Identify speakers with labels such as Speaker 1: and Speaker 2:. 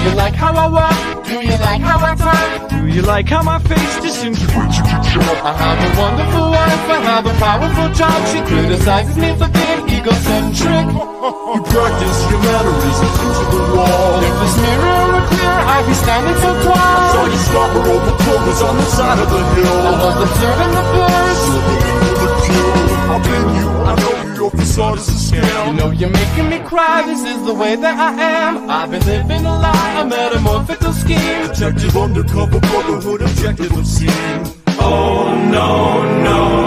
Speaker 1: you like how I walk? Do you like how I talk?
Speaker 2: Do you like how my face disintegrates?
Speaker 1: I have a wonderful wife, I have a powerful job. She criticizes me for being egocentric.
Speaker 3: You practice your mannerisms into the wall.
Speaker 1: If this mirror were clear, I'd be standing so tall.
Speaker 3: So you stop her over clovers on the side of the hill.
Speaker 1: I was observing the birds.
Speaker 3: Slipping into the kill. I've been you, I know you, your facade is a scam.
Speaker 1: You know you're making me cry, this is the way that I am. I've been living a lie, a metamorphical scheme.
Speaker 3: Detective undercover brotherhood objective obscene.
Speaker 4: Oh no, no,